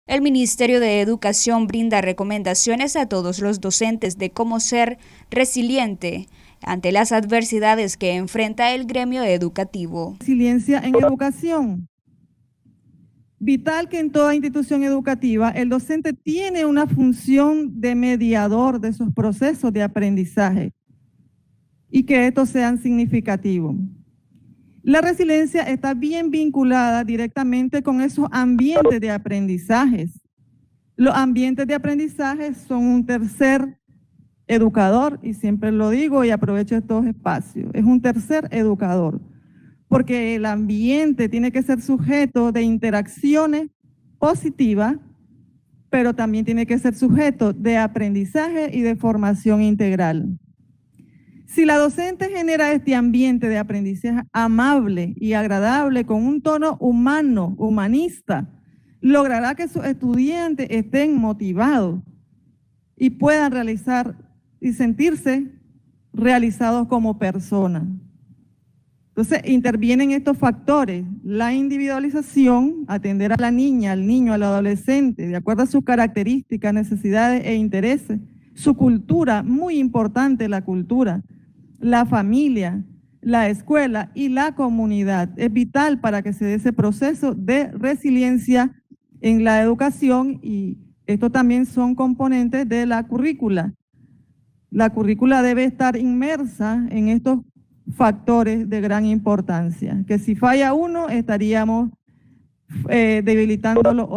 El Ministerio de Educación brinda recomendaciones a todos los docentes de cómo ser resiliente ante las adversidades que enfrenta el gremio educativo. Resiliencia en educación. Vital que en toda institución educativa el docente tiene una función de mediador de esos procesos de aprendizaje y que estos sean significativos. La resiliencia está bien vinculada directamente con esos ambientes de aprendizajes. Los ambientes de aprendizaje son un tercer educador, y siempre lo digo y aprovecho estos espacios, es un tercer educador, porque el ambiente tiene que ser sujeto de interacciones positivas, pero también tiene que ser sujeto de aprendizaje y de formación integral. Si la docente genera este ambiente de aprendizaje amable y agradable con un tono humano, humanista, logrará que sus estudiantes estén motivados y puedan realizar y sentirse realizados como personas. Entonces, intervienen estos factores, la individualización, atender a la niña, al niño, al adolescente, de acuerdo a sus características, necesidades e intereses, su cultura, muy importante la cultura, la familia, la escuela y la comunidad. Es vital para que se dé ese proceso de resiliencia en la educación, y esto también son componentes de la currícula. La currícula debe estar inmersa en estos factores de gran importancia, que si falla uno estaríamos debilitando los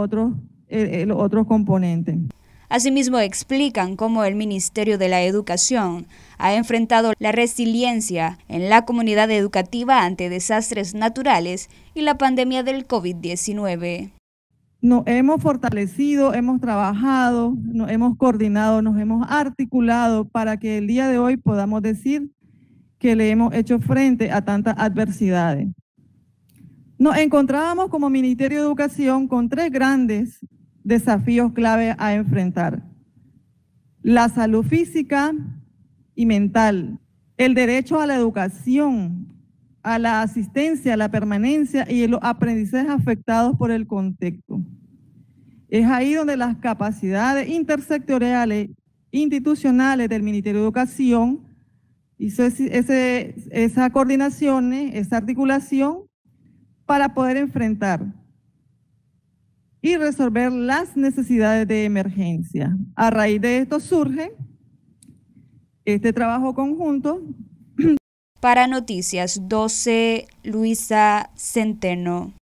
otros componentes. Asimismo, explican cómo el Ministerio de la Educación ha enfrentado la resiliencia en la comunidad educativa ante desastres naturales y la pandemia del COVID-19. Nos hemos fortalecido, hemos trabajado, nos hemos coordinado, nos hemos articulado para que el día de hoy podamos decir que le hemos hecho frente a tantas adversidades. Nos encontrábamos como Ministerio de Educación con 3 grandes desafíos clave a enfrentar: la salud física y mental, el derecho a la educación, a la asistencia, a la permanencia y los aprendizajes afectados por el contexto. Es ahí donde las capacidades intersectoriales, institucionales del Ministerio de Educación hizo esa coordinación, esa articulación para poder enfrentar y resolver las necesidades de emergencia. A raíz de esto surge este trabajo conjunto. Para Noticias 12, Luisa Centeno.